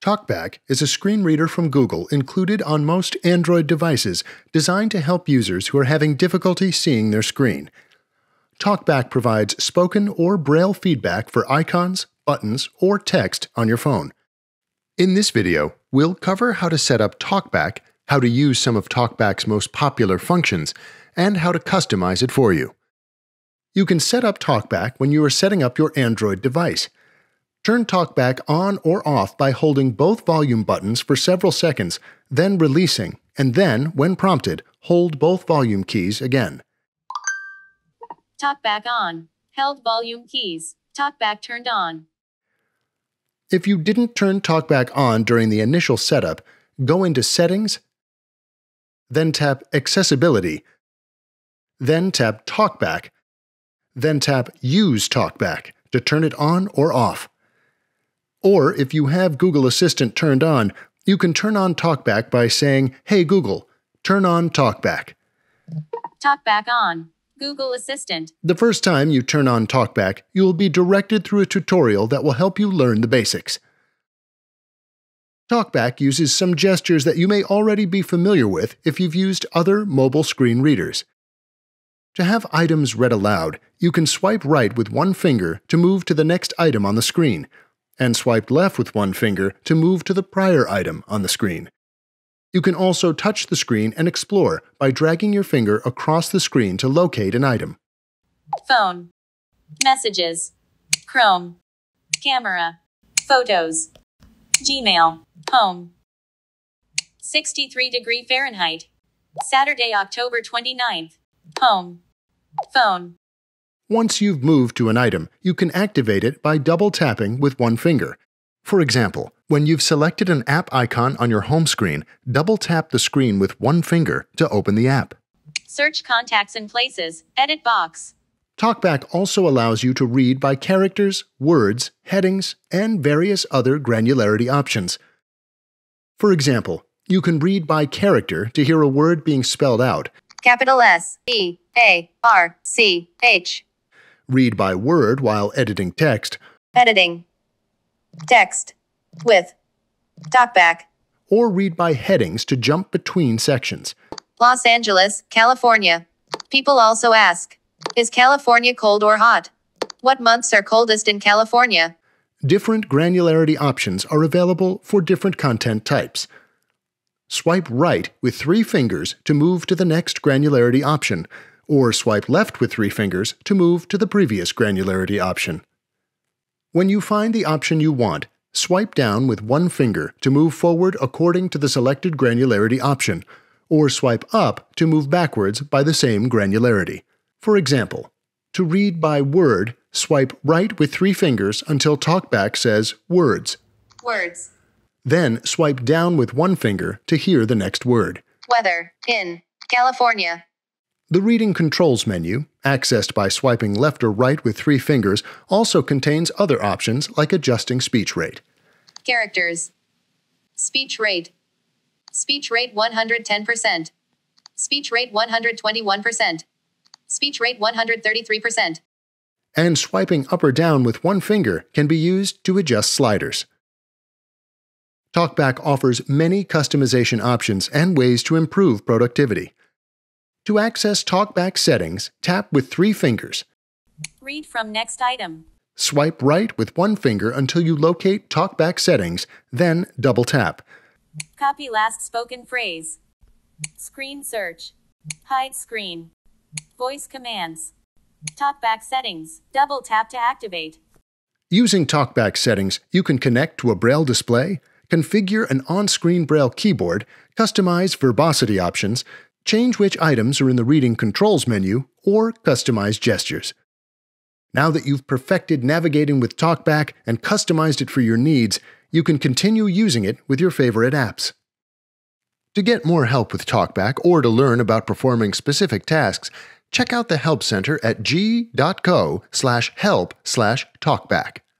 TalkBack is a screen reader from Google included on most Android devices designed to help users who are having difficulty seeing their screen. TalkBack provides spoken or braille feedback for icons, buttons, or text on your phone. In this video, we'll cover how to set up TalkBack, how to use some of TalkBack's most popular functions, and how to customize it for you. You can set up TalkBack when you are setting up your Android device. Turn TalkBack on or off by holding both volume buttons for several seconds, then releasing, and then, when prompted, hold both volume keys again. TalkBack on. Held volume keys. TalkBack turned on. If you didn't turn TalkBack on during the initial setup, go into Settings, then tap Accessibility, then tap TalkBack, then tap Use TalkBack to turn it on or off. Or if you have Google Assistant turned on, you can turn on TalkBack by saying, "Hey Google, turn on TalkBack." TalkBack on. Google Assistant. The first time you turn on TalkBack, you will be directed through a tutorial that will help you learn the basics. TalkBack uses some gestures that you may already be familiar with if you've used other mobile screen readers. To have items read aloud, you can swipe right with one finger to move to the next item on the screen, and swipe left with one finger to move to the prior item on the screen. You can also touch the screen and explore by dragging your finger across the screen to locate an item. Phone. Messages. Chrome. Camera. Photos. Gmail. Home. 63° Fahrenheit. Saturday, October 29th. Home. Phone. Once you've moved to an item, you can activate it by double-tapping with one finger. For example, when you've selected an app icon on your home screen, double-tap the screen with one finger to open the app. Search contacts and places. Edit box. TalkBack also allows you to read by characters, words, headings, and various other granularity options. For example, you can read by character to hear a word being spelled out. Capital S-E-A-R-C-H. Read by word while editing text. Editing. Text. With. TalkBack. Or read by headings to jump between sections. Los Angeles, California. People also ask, is California cold or hot? What months are coldest in California? Different granularity options are available for different content types. Swipe right with three fingers to move to the next granularity option, or swipe left with three fingers to move to the previous granularity option. When you find the option you want, swipe down with one finger to move forward according to the selected granularity option, or swipe up to move backwards by the same granularity. For example, to read by word, swipe right with three fingers until TalkBack says Words. Words. Then swipe down with one finger to hear the next word. Weather in California. The Reading Controls menu, accessed by swiping left or right with three fingers, also contains other options like adjusting speech rate. Characters. Speech rate. Speech rate 110%. Speech rate 121%. Speech rate 133%. And swiping up or down with one finger can be used to adjust sliders. TalkBack offers many customization options and ways to improve productivity. To access TalkBack settings, tap with three fingers. Read from next item. Swipe right with one finger until you locate TalkBack settings, then double tap. Copy last spoken phrase. Screen search. Hide screen. Voice commands. TalkBack settings. Double tap to activate. Using TalkBack settings, you can connect to a braille display, configure an on-screen braille keyboard, customize verbosity options, change which items are in the Reading Controls menu, or customize gestures. Now that you've perfected navigating with TalkBack and customized it for your needs, you can continue using it with your favorite apps. To get more help with TalkBack or to learn about performing specific tasks, check out the Help Center at g.co/help/TalkBack.